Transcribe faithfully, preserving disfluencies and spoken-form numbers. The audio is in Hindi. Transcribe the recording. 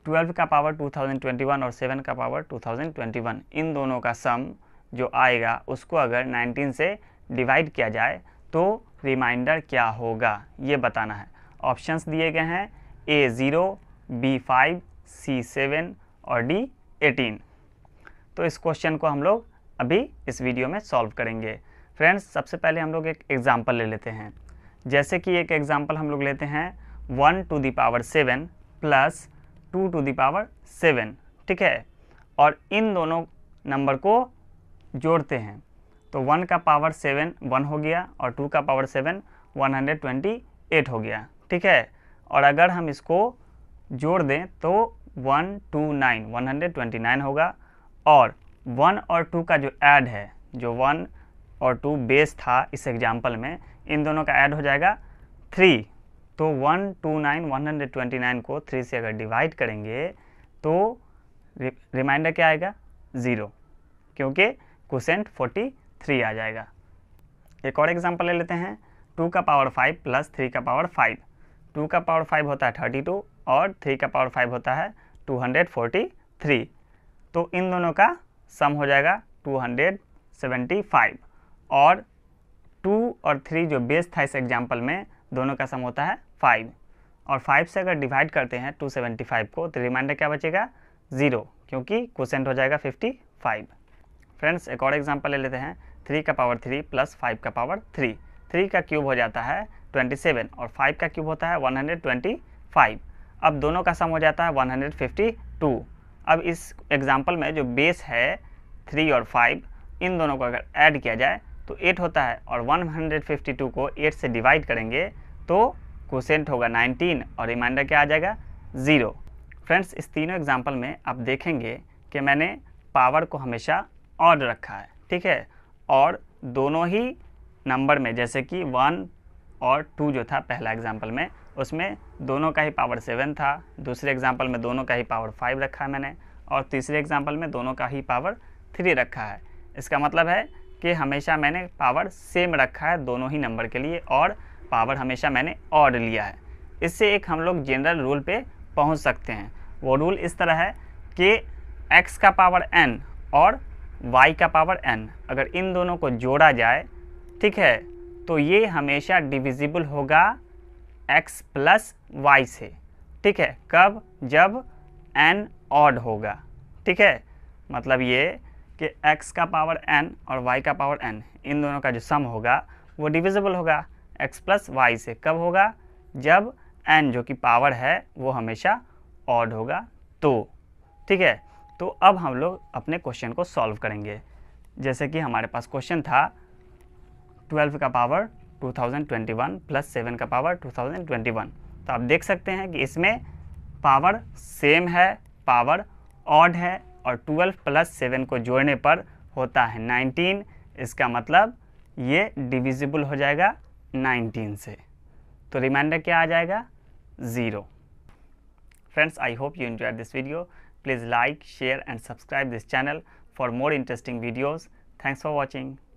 ट्वेल्व का power two thousand twenty one और सेवन का power two thousand twenty one, इन दोनों का सम जो आएगा उसको अगर नाइनटीन से डिवाइड किया जाए तो रिमाइंडर क्या होगा ये बताना है। ऑप्शंस दिए गए हैं A zero, B five, C seven और डी एटीन। तो इस क्वेश्चन को हम लोग अभी इस वीडियो में सॉल्व करेंगे। फ्रेंड्स, सबसे पहले हम लोग एक एग्जांपल ले लेते हैं। जैसे कि एक एग्जांपल हम लोग लेते हैं one to the power seven plus two to the power seven, ठीक है, और इन दोनों नंबर को जोड़ते हैं तो वन का पावर सेवन वन हो गया और टू का power seven one hundred twenty eight हो गया, ठीक है। और अगर हम इसको जोड़ दें तो one two nine one hundred twenty nine होगा, और वन और टू का जो ऐड है, जो वन और टू बेस था इस एग्जाम्पल में, इन दोनों का ऐड हो जाएगा थ्री। तो one two nine one hundred twenty nine को थ्री से अगर डिवाइड करेंगे तो रिमाइंडर क्या आएगा? ज़ीरो, क्योंकि क्वोशेंट फोर्टी थ्री आ जाएगा। एक और एग्जांपल ले लेते हैं, टू का पावर फाइव प्लस थ्री का पावर फाइव। टू का पावर फाइव होता है थर्टी टू और थ्री का पावर फाइव होता है टू हंड्रेड फोर्टी थ्री। तो इन दोनों का सम हो जाएगा टू हंड्रेड सेवेंटी फाइव, और टू और थ्री जो बेस था इस एग्जांपल में, दोनों का सम होता है फाइव, और फाइव से अगर डिवाइड करते हैं टू सेवेंटी फाइव को तो रिमाइंडर क्या बचेगा? ज़ीरो, क्योंकि क्वोशेंट हो जाएगा फिफ्टी फाइव। फ्रेंड्स, एक और एग्जांपल ले लेते हैं, थ्री का पावर थ्री प्लस फाइव का पावर थ्री। थ्री का क्यूब हो जाता है ट्वेंटी सेवन और फाइव का क्यूब होता है वन हंड्रेड ट्वेंटी फाइव। अब दोनों का सम हो जाता है वन हंड्रेड फिफ्टी टू। अब इस एग्जांपल में जो बेस है थ्री और फाइव, इन दोनों को अगर ऐड किया जाए तो एट होता है, और वन हंड्रेड फिफ्टी टू को एट से डिवाइड करेंगे तो क्वोशेंट होगा नाइनटीन और रिमाइंडर क्या आ जाएगा? ज़ीरो। फ्रेंड्स, इस तीनों एग्जांपल में आप देखेंगे कि मैंने पावर को हमेशा ऑड रखा है, ठीक है, और दोनों ही नंबर में, जैसे कि वन और टू जो था पहला एग्जांपल में, उसमें दोनों का ही पावर सेवन था, दूसरे एग्जांपल में दोनों का ही पावर फाइव रखा है मैंने, और तीसरे एग्जांपल में दोनों का ही पावर थ्री रखा है। इसका मतलब है कि हमेशा मैंने पावर सेम रखा है दोनों ही नंबर के लिए, और पावर हमेशा मैंने ऑड लिया है। इससे एक हम लोग जनरल रूल पे पहुंच सकते हैं। वो रूल इस तरह है कि x का पावर n और y का पावर n, अगर इन दोनों को जोड़ा जाए, ठीक है, तो ये हमेशा डिविजिबल होगा x प्लस वाई से, ठीक है। कब? जब n ऑड होगा, ठीक है। मतलब ये कि x का पावर n और y का पावर n, इन दोनों का जो सम होगा वो डिविजिबल होगा x प्लस वाई से। कब होगा? जब n जो कि पावर है वो हमेशा ऑड होगा, तो ठीक है। तो अब हम लोग अपने क्वेश्चन को सॉल्व करेंगे। जैसे कि हमारे पास क्वेश्चन था ट्वेल्व का power two thousand twenty one plus seven का power two thousand twenty one. तो आप देख सकते हैं कि इसमें पावर सेम है, पावर ऑड है, और ट्वेल्व प्लस सेवन को जोड़ने पर होता है नाइनटीन। इसका मतलब ये डिविजिबल हो जाएगा नाइनटीन से, तो रिमाइंडर क्या आ जाएगा? Zero. Friends, I hope you enjoyed this video. Please like, share and subscribe this channel for more interesting videos. Thanks for watching.